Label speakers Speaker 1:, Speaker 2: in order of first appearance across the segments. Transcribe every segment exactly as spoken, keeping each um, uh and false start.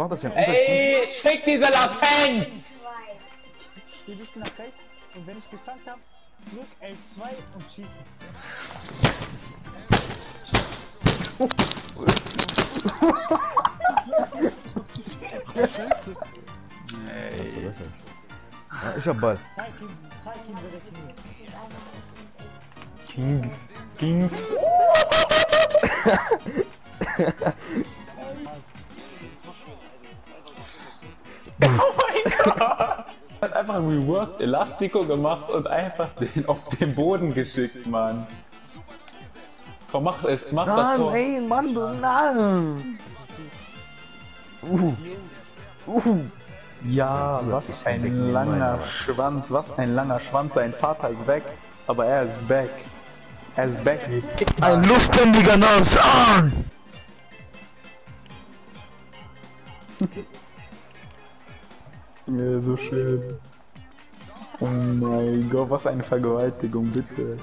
Speaker 1: Macht das ja einen
Speaker 2: Ey, fick diese Latenz!
Speaker 3: Geh ein bisschen nach rechts und wenn ich gefangen habe, drück L zwei und schießen.
Speaker 4: Scheiße.
Speaker 2: Ey.
Speaker 1: Ja, ich hab Ball.
Speaker 3: Zeig ihm, zeig ihm, wer der King ist.
Speaker 2: Kings. Kings. Oh mein Gott! Hat einfach ein Reverse Elastico gemacht und einfach den auf den Boden geschickt, Mann. Komm, mach es, mach das
Speaker 1: Nein,
Speaker 2: Tor.
Speaker 1: ey, Mann, du, nein! Uh. Uh.
Speaker 2: Ja, was ein langer Schwanz, was ein langer Schwanz. Sein Vater ist weg, aber er ist back. Er ist back.
Speaker 1: Ein luftbändiger namens Ahn!
Speaker 2: Ja, so schön. Oh mein Gott, was eine Vergewaltigung, bitte.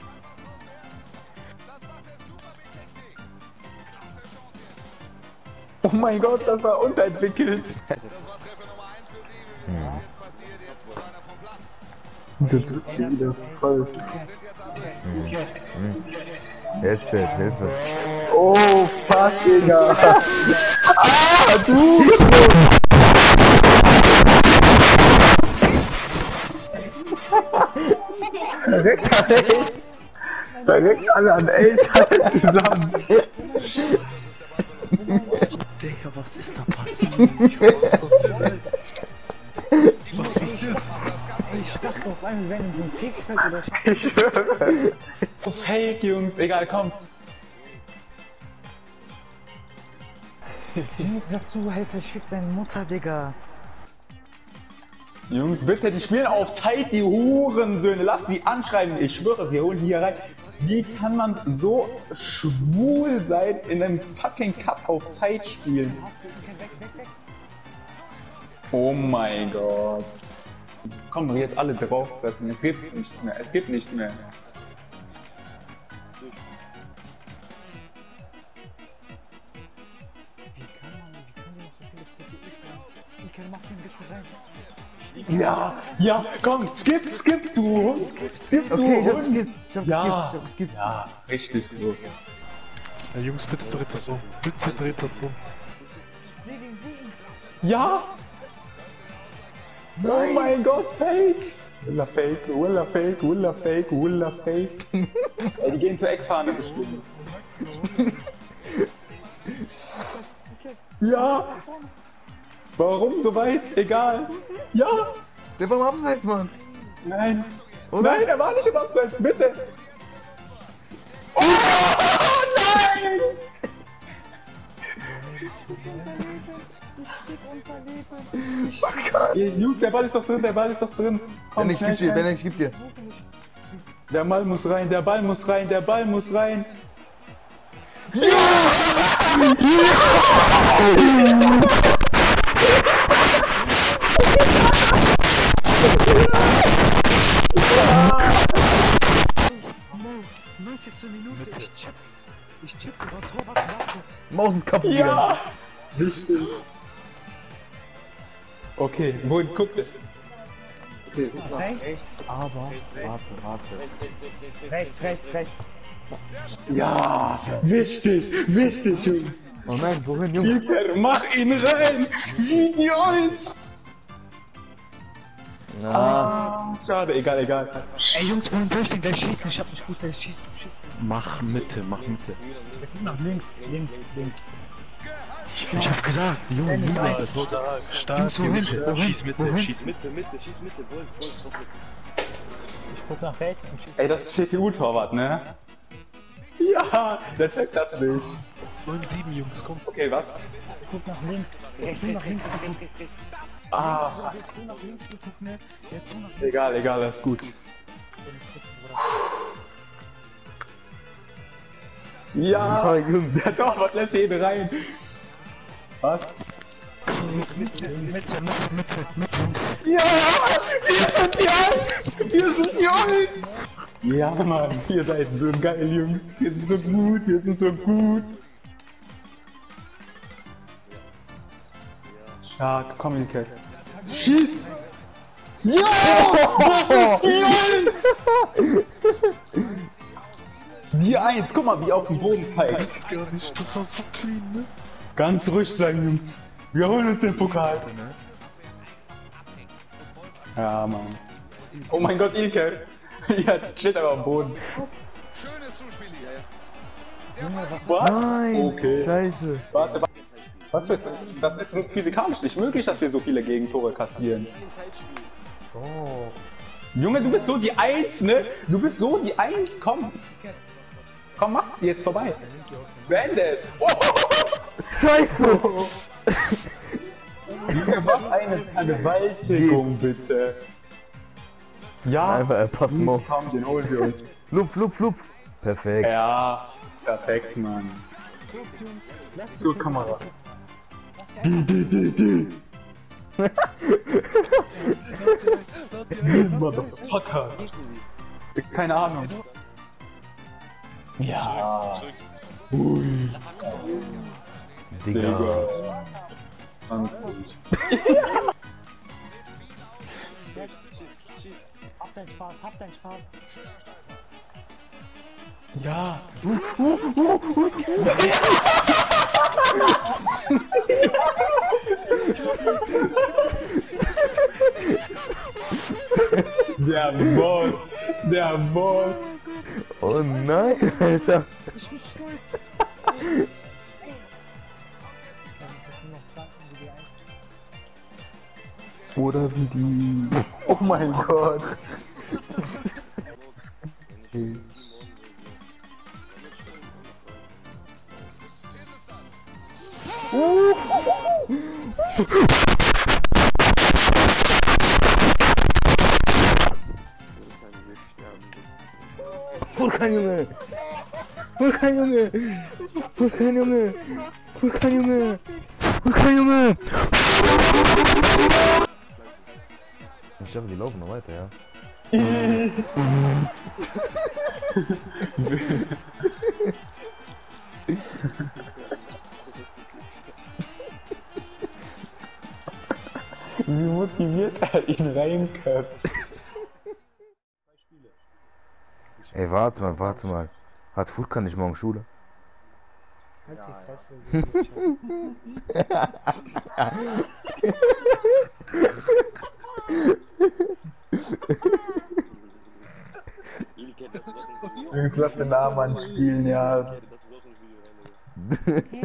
Speaker 2: Oh mein Gott, das war unterentwickelt.
Speaker 1: Hm.
Speaker 2: Jetzt wird's hier wieder voll.
Speaker 1: Hm. Hm. Jetzt, jetzt, Hilfe.
Speaker 2: Oh, fuck, Digga. Ah, du! Verreckt an Ace! Verreckt alle an Ace alle zusammen!
Speaker 4: Digga, was ist da passiert? Was passiert? Was passiert?
Speaker 3: Ich dachte auf einmal, wir wären in so einem Kriegsfeld oder so.
Speaker 2: Ich schwöre! Oh, Fake, Jungs, egal, kommt!
Speaker 3: Dieser Zuhälter, ich fick seine Mutter, Digga.
Speaker 2: Jungs, bitte, die spielen auf Zeit, die Hurensöhne, lass sie anschreiben, ich schwöre, wir holen die hier rein. Wie kann man so schwul sein, in einem fucking Cup auf Zeit spielen? Oh mein Gott. Komm, jetzt alle draufpressen, es gibt nichts mehr, es gibt nichts mehr.
Speaker 3: Wie kann man, wie kann die noch so viele C P Us haben? Michael, mach den bitte rein.
Speaker 2: Ja, ja, komm, skip, skip, du, skip, skip, du,
Speaker 1: Okay, ich hab
Speaker 2: Hund.
Speaker 1: skip, ich hab
Speaker 2: Ja.
Speaker 1: skip, ich hab skip.
Speaker 2: Ja, richtig so.
Speaker 4: Ja, Jungs, bitte dreht das um. Bitte dreht das um.
Speaker 2: Ja! Oh mein Gott, Fake! Willa Fake, Willa Fake, Willa Fake, Willa Fake. Ey, die gehen zur Eckfahne bestimmt. Ja! Warum so weit? Egal. Ja!
Speaker 1: Der war im Abseits, Mann.
Speaker 2: Nein!
Speaker 1: Oder?
Speaker 2: Nein, er war nicht im Abseits, bitte! Oh nein! Ihr Jungs, der Ball ist doch drin, der Ball ist doch drin. Komm,
Speaker 1: Ben, ich
Speaker 2: schnell,
Speaker 1: geb dir,
Speaker 2: schnell.
Speaker 1: Ben, ich geb dir.
Speaker 2: Der Ball muss rein, der Ball muss rein, der Ball muss rein.
Speaker 3: neunzigste Minute, ich chip. Ich chip, über Torwart warte.
Speaker 1: Maus ist kaputt
Speaker 2: Ja! Wichtig. Okay, wo guckt er? Okay,
Speaker 3: Rechts, aber, warte, warte. Rechts, rechts, rechts.
Speaker 2: ja! Wichtig, wichtig, Jungs.
Speaker 1: Oh nein, wohin, Junge?
Speaker 2: Peter, mach ihn rein! Videos!
Speaker 1: Ja.
Speaker 2: Ah, schade, egal, egal.
Speaker 3: Ey Jungs, wohin soll ich denn gleich schießen? Ich hab nicht gut, ich schieß, schieß.
Speaker 4: Mach Mitte, mach Mitte.
Speaker 3: Wir fliegen nach links, links, links.
Speaker 4: Ich hab gesagt, Junge,
Speaker 3: Dennis,
Speaker 4: niemals. Stark,
Speaker 3: Jungs, wohin?
Speaker 4: Jungs,
Speaker 3: Wohin?
Speaker 4: schieß Mitte,
Speaker 3: Wohin?
Speaker 4: schieß Mitte, Mitte, schieß Mitte, Wolf, Wolf, Wolf, Mitte.
Speaker 3: Ich guck nach rechts und schieß.
Speaker 2: Ey, das ist C T U-Torwart, ne? Ja, der checkt das nicht.
Speaker 4: neun sieben, Jungs, komm.
Speaker 2: Okay, was?
Speaker 3: Ich guck nach links. Rechts, nach links, rechts, rechts, rechts.
Speaker 2: Ah,
Speaker 3: Der zu nach links geguckt, ne? Der zu nach links.
Speaker 2: egal, egal, das ist gut. Ja,
Speaker 1: Jungs.
Speaker 2: der Torwart lässt ihn rein. Was?
Speaker 3: Mitte, Mitte, Mitte, Mitte.
Speaker 2: Ja, wir sind die Eins! Wir sind die Eins! Ja, Mann, ihr seid so geil, Jungs. Wir sind so gut, wir sind so gut. Stark, komm, Ilke. Schieß! Ja! Das ist die Eins! Die Eins, guck mal, wie auf dem Boden zeigt.
Speaker 4: weiß gar nicht, das war so clean, ne?
Speaker 2: Ganz ruhig bleiben, Jungs. Wir holen uns den Pokal. Ja, Mann. Oh mein Gott, Ilke. Ja, steht aber am Boden. Was?
Speaker 1: Nein!
Speaker 2: Okay.
Speaker 1: Scheiße!
Speaker 2: Warte, warte. Was für, das ist physikalisch nicht möglich, dass wir so viele Gegentore kassieren.
Speaker 1: Oh.
Speaker 2: Junge, du bist so die Eins, ne? Du bist so die Eins, komm. Komm, mach's jetzt vorbei. Beende es. Oh.
Speaker 1: Scheiße!
Speaker 2: Junge, mach eine Vergewaltigung, bitte. Ja,
Speaker 1: Einfach erpassen,
Speaker 2: Jungs,
Speaker 1: Mo.
Speaker 2: komm, den holen wir uns.
Speaker 1: Lup, lup, lup. Perfekt.
Speaker 2: Ja, perfekt, Mann.
Speaker 3: Lass
Speaker 2: So,
Speaker 3: es
Speaker 2: Kamera.
Speaker 3: Die,
Speaker 2: Die, die, die. Motherfuckers. Keine Ahnung. Ja. Ui.
Speaker 1: Digga.
Speaker 2: Digga. zwanzig.
Speaker 3: Hab deinen Spaß, hab deinen Spaß.
Speaker 2: Ja. Der Boss. Der Boss.
Speaker 1: Oh nein, Alter.
Speaker 3: Ich bin stolz.
Speaker 2: Oder wie die. Oh mein Gott.
Speaker 1: Furkan Junge! Furkan Junge! Furkan Junge! Furkan Junge! Furkan Junge! Ich dachte, die laufen noch weiter, ja?
Speaker 2: Wie motiviert er ihn reinköpft.
Speaker 1: Ey, warte mal, warte mal. Hat Furkan nicht morgen Schule?
Speaker 3: Halt die Fresse.
Speaker 2: Jungs, lass den Namen anspielen, ja.
Speaker 3: Hey,